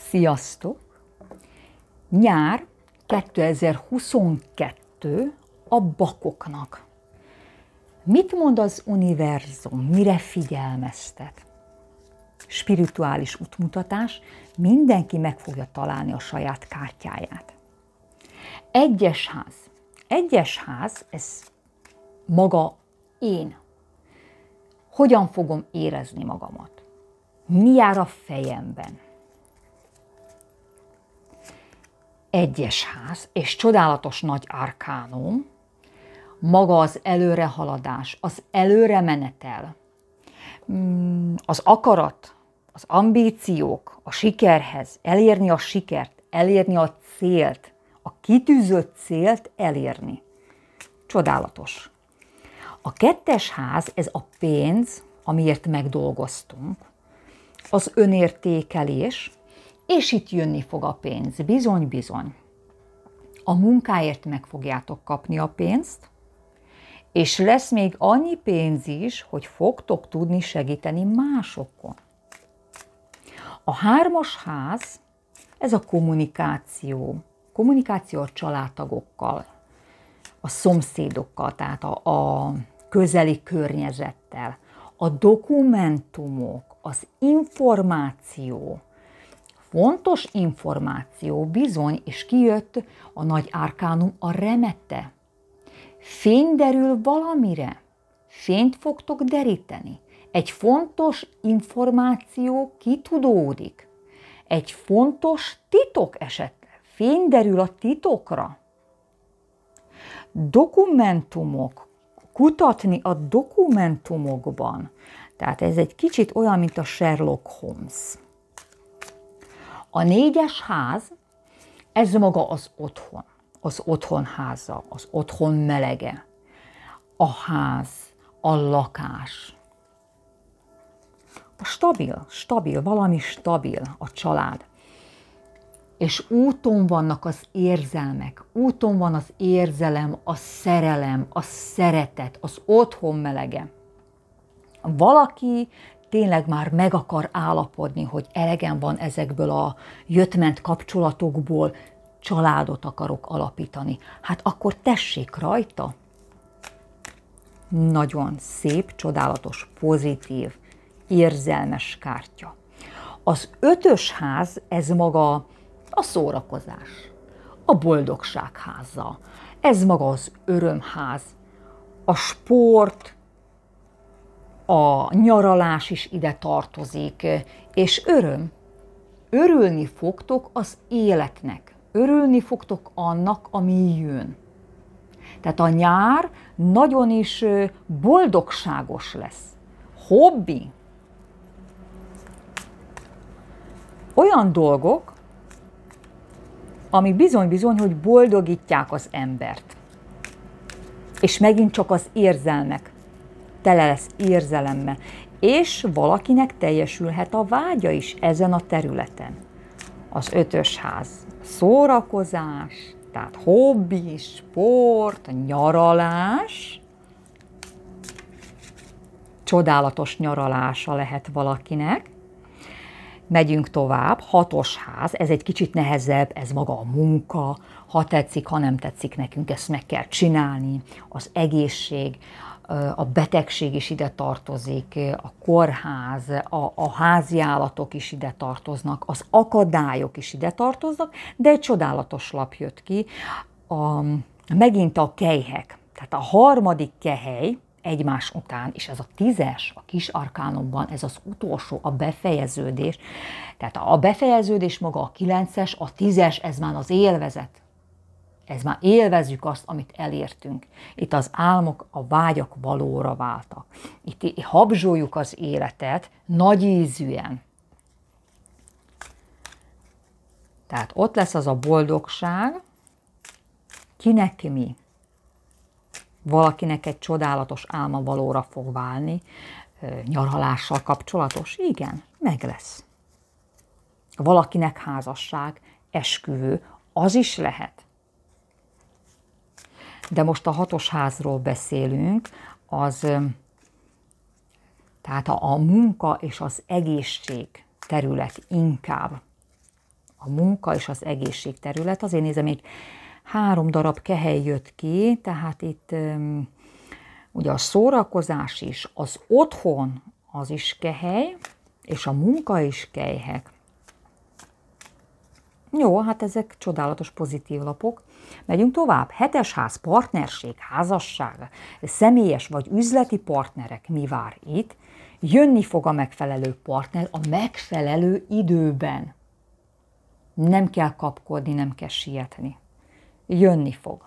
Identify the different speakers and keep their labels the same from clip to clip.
Speaker 1: Sziasztok! Nyár 2022 a bakoknak. Mit mond az univerzum? Mire figyelmeztet? Spirituális útmutatás, mindenki meg fogja találni a saját kártyáját. Egyes ház. Egyes ház, ez maga én. Hogyan fogom érezni magamat? Mi jár a fejemben? Egyes ház és csodálatos nagy arkánum, maga az előrehaladás, az előremenetel, az akarat, az ambíciók, a sikerhez, elérni a sikert, elérni a célt, a kitűzött célt elérni. Csodálatos. A kettes ház, ez a pénz, amiért megdolgoztunk, az önértékelés, és itt jönni fog a pénz, bizony-bizony. A munkáért meg fogjátok kapni a pénzt, és lesz még annyi pénz is, hogy fogtok tudni segíteni másokon. A hármas ház, ez a kommunikáció. Kommunikáció a családtagokkal, a szomszédokkal, tehát a közeli környezettel. A dokumentumok, az információ, fontos információ bizony, és kijött a nagy arkánum, a remete. Fény derül valamire, fényt fogtok deríteni. Egy fontos információ kitudódik. Egy fontos titok esetleg. Fény derül a titokra. Dokumentumok, kutatni a dokumentumokban. Tehát ez egy kicsit olyan, mint a Sherlock Holmes. A négyes ház, ez maga az otthon, az otthonháza, az otthon melege, a ház, a lakás. A stabil, valami stabil, a család. És úton vannak az érzelmek, úton van az érzelem, a szerelem, a szeretet, az otthon melege. Valaki tényleg már meg akar állapodni, hogy elegem van ezekből a jött-ment kapcsolatokból, családot akarok alapítani. Hát akkor tessék rajta. Nagyon szép, csodálatos, pozitív, érzelmes kártya. Az ötös ház, ez maga a szórakozás, a boldogság háza. Ez maga az örömház, a sport, a nyaralás is ide tartozik, és örülni fogtok az életnek, örülni fogtok annak, ami jön. Tehát a nyár nagyon is boldogságos lesz. Hobbi. Olyan dolgok, ami bizony-bizony, hogy boldogítják az embert. És megint csak az érzelmek. Tele lesz érzelemmel, és valakinek teljesülhet a vágya is ezen a területen. Az ötös ház, szórakozás, tehát hobbi, sport, nyaralás, csodálatos nyaralása lehet valakinek. Megyünk tovább, hatos ház, ez egy kicsit nehezebb, ez maga a munka, ha tetszik, ha nem tetszik nekünk, ezt meg kell csinálni, az egészség, a betegség is ide tartozik, a kórház, a háziállatok is ide tartoznak, az akadályok is ide tartoznak, de egy csodálatos lap jött ki, megint a kelyhek, tehát a harmadik kehely egymás után, és ez a 10-es, a kis arkánumban, ez az utolsó, a befejeződés, tehát a befejeződés maga a 9-es, a 10-es, ez már az élvezet. Ez már élvezzük azt, amit elértünk. Itt az álmok, a vágyak valóra váltak. Itt habzsoljuk az életet nagy ízűen. Tehát ott lesz az a boldogság, kinek mi. Valakinek egy csodálatos álma valóra fog válni, nyaralással kapcsolatos, igen, meg lesz. Valakinek házasság, esküvő, az is lehet. De most a hatos házról beszélünk, tehát a munka és az egészség terület inkább. a munka és az egészség terület. Azért nézem, még 3 darab kehely jött ki, tehát itt ugye a szórakozás is, az otthon az is kehely, és a munka is kelyhek. Jó, hát ezek csodálatos pozitív lapok. Megyünk tovább. 7-es ház, partnerség, házasság, személyes vagy üzleti partnerek. Mi vár itt? Jönni fog a megfelelő partner a megfelelő időben. Nem kell kapkodni, nem kell sietni. Jönni fog.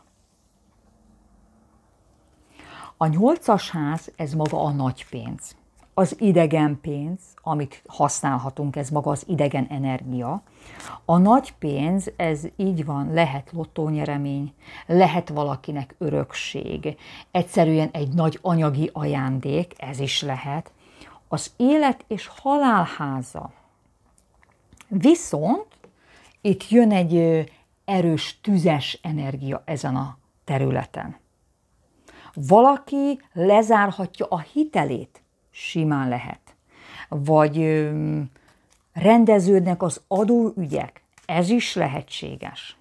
Speaker 1: A 8-as ház, ez maga a nagy pénz. Az idegen pénz, amit használhatunk, ez maga az idegen energia. A nagy pénz, ez így van, lehet lottónyeremény, lehet valakinek örökség, egyszerűen egy nagy anyagi ajándék, ez is lehet. Az élet és halálháza. Viszont itt jön egy erős, tüzes energia ezen a területen. Valaki lezárhatja a hitelét, simán lehet. Vagy rendeződnek az adóügyek, ez is lehetséges.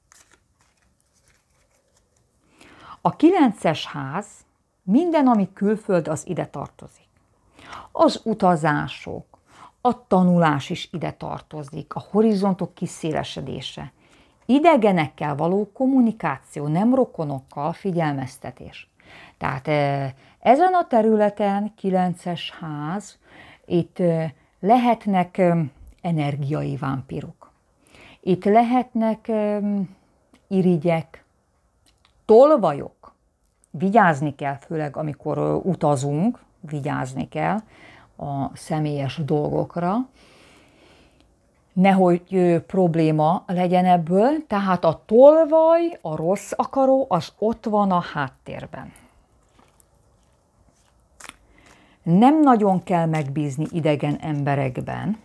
Speaker 1: A 9-es ház, minden, ami külföld, az ide tartozik. Az utazások, a tanulás is ide tartozik, a horizontok kiszélesedése. Idegenekkel való kommunikáció, nem rokonokkal, figyelmeztetés. Tehát ezen a területen, 9-es ház, itt lehetnek energiai vámpirok. Itt lehetnek irigyek, tolvajok. Vigyázni kell, főleg amikor utazunk, vigyázni kell a személyes dolgokra, nehogy probléma legyen ebből, tehát a tolvaj, a rossz akaró, az ott van a háttérben. Nem nagyon kell megbízni idegen emberekben.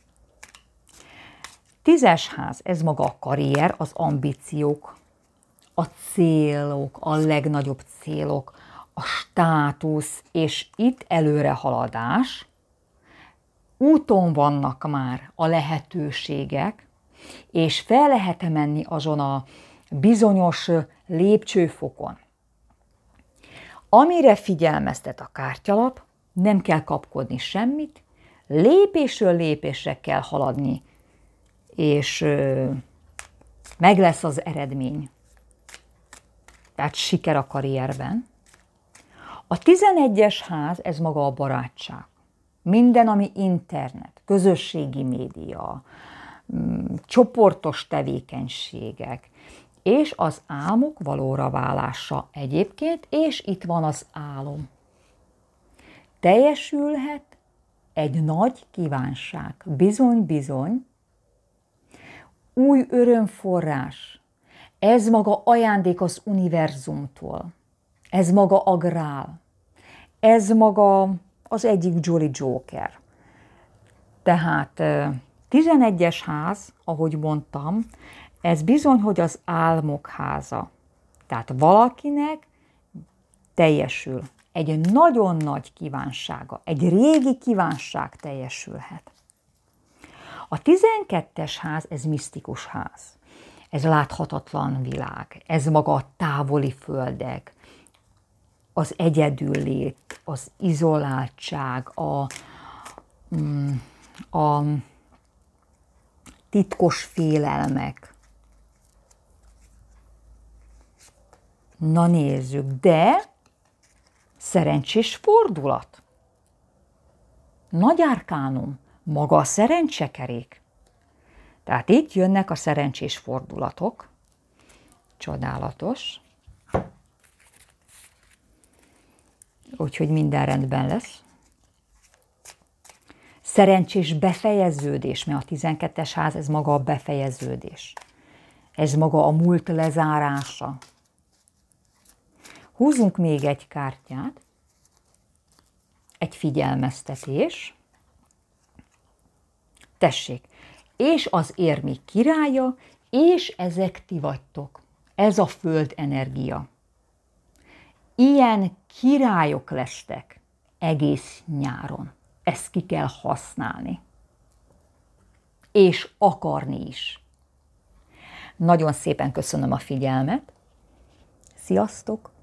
Speaker 1: 10-es ház, ez maga a karrier, az ambíciók, a célok, a legnagyobb célok, a státusz, és itt előrehaladás. Úton vannak már a lehetőségek, és fel lehet menni azon a bizonyos lépcsőfokon. Amire figyelmeztet a kártyalap, nem kell kapkodni semmit, lépésről lépésre kell haladni, és meg lesz az eredmény. Tehát siker a karrierben. A 11-es ház, ez maga a barátság. Minden, ami internet, közösségi média, csoportos tevékenységek, és az álmok valóra válása egyébként, és itt van az álom. Teljesülhet egy nagy kívánság, bizony-bizony, új örömforrás, ez maga ajándék az univerzumtól, ez maga a grál, ez maga az egyik Jolly Joker. Tehát 11-es ház, ahogy mondtam, ez bizony, hogy az álmok háza. Tehát valakinek teljesül. Egy nagyon nagy kívánsága, egy régi kívánság teljesülhet. A 12-es ház, ez misztikus ház. Ez láthatatlan világ, ez maga a távoli földek, az egyedüllét, az izoláltság, a titkos félelmek. Na nézzük, de szerencsés fordulat. Nagy árkánum, maga a szerencsekerék. Tehát itt jönnek a szerencsés fordulatok. Csodálatos. Úgyhogy minden rendben lesz. Szerencsés befejeződés, mert a 12-es ház, ez maga a befejeződés. Ez maga a múlt lezárása. Húzunk még egy kártyát. Egy figyelmeztetés. Tessék, és az érmi királya, és ezek ti vagytok. Ez a föld energia. Ilyen királyok lesztek egész nyáron. Ezt ki kell használni. És akarni is. Nagyon szépen köszönöm a figyelmet. Sziasztok!